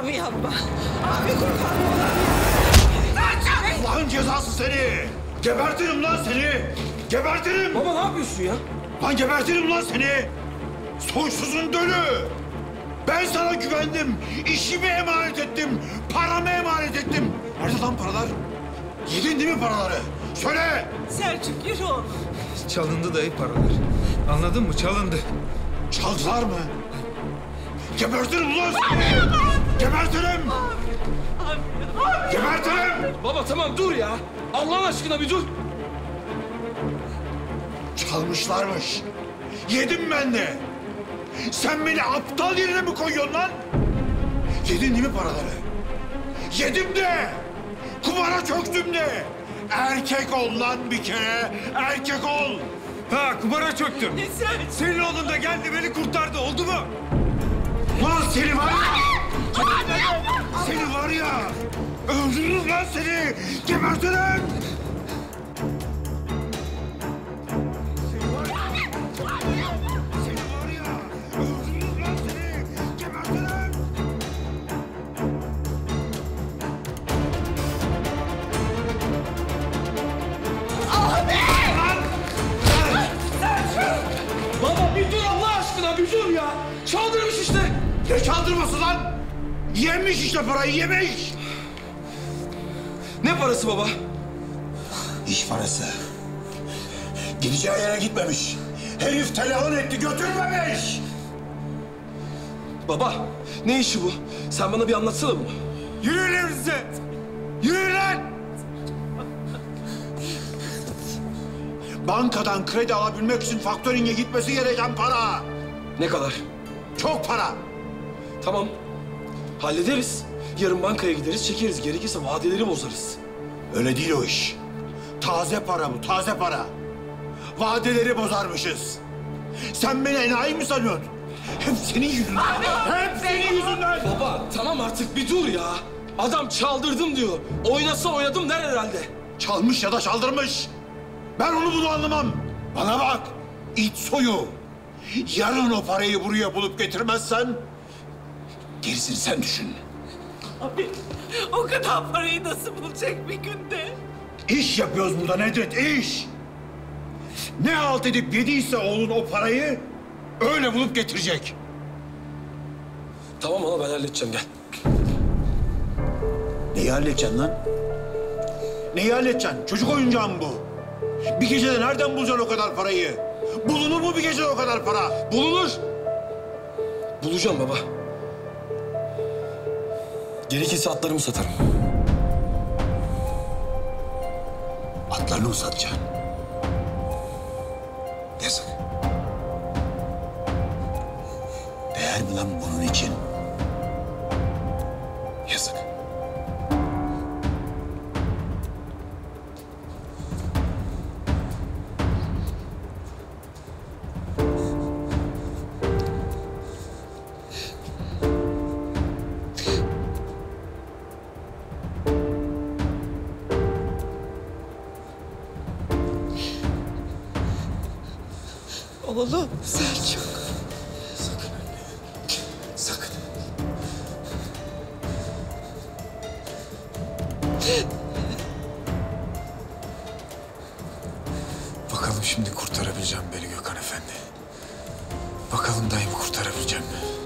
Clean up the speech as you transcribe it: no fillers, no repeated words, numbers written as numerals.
Abi yapma. Abi kurban olayım. Allah'ın cezası seni! Gebertirim lan seni! Gebertirim! Baba ne yapıyorsun ya? Lan gebertirim lan seni! Soysuzun dölü! Ben sana güvendim, işimi emanet ettim, paramı emanet ettim. Nerede lan paralar? Yedin değil mi paraları? Söyle! Selçuk yürü oğlum. Çalındı dayı paralar. Anladın mı? Çalındı. Çaldılar mı? Gebertirim ulan seni! Gebertirim! Gebertirim! Baba tamam dur ya. Allah aşkına bir dur. Çalmışlarmış. Yedim ben de. Sen beni aptal yerine mi koyuyorsun lan? Yedin değil mi paraları? Yedim de. Kumara çöktüm de. Erkek ol lan bir kere. Erkek ol. Ha kumara çöktüm. Senin oğlun da geldi beni kurtardı. Oldu mu? Lan seni var ya. Seni var ya. Öldürürüm lan seni. Gebertirim. Baba bir dur Allah aşkına bir dur ya. Çaldırmış işte. Ne çaldırması lan? Yemiş işte parayı, yemiş. Ne parası baba? İş parası. Gideceği yere gitmemiş. Herif telefon etti, götürmemiş. Baba ne işi bu? Sen bana bir anlatsana bunu. Yürü lan size. Yürü lan. Bankadan kredi alabilmek için faktöringe gitmesi gereken para. Ne kadar? Çok para. Tamam. Hallederiz. Yarın bankaya gideriz, çekeriz. Gerekirse vadeleri bozarız. Öyle değil o iş. Taze para bu, taze para. Vadeleri bozarmışız. Sen beni enayi mi sanıyorsun? Hep senin yüzünden. Hep senin yüzünden. Baba tamam artık bir dur ya. Adam çaldırdım diyor. Oynasa oynadım der herhalde. Çalmış ya da çaldırmış. Ben onu bunu anlamam. Bana bak, it soyu. Yarın o parayı buraya bulup getirmezsen... gerisini sen düşün. Abi o kadar parayı nasıl bulacak bir günde? İş yapıyoruz burada Nedret, iş. Ne halt edip yediyse oğlun o parayı... öyle bulup getirecek. Tamam ana ben halledeceğim gel. Neyi halledeceksin lan? Neyi halledeceksin? Çocuk oyuncağı mı bu? Bir gecede nereden bulacaksın o kadar parayı? Bulunur mu bir gecede o kadar para? Bulunur. Bulacağım baba. Gerekirse atlarımı satarım. Atlarını mı satacaksın? Yazık. Değer mi lan bunun için? Yazık. Oğlum Selçuk. Sakın anne. Sakın. Bakalım şimdi kurtarabileceğim beni Gökhan Efendi. Bakalım dayımı kurtarabileceğim mi?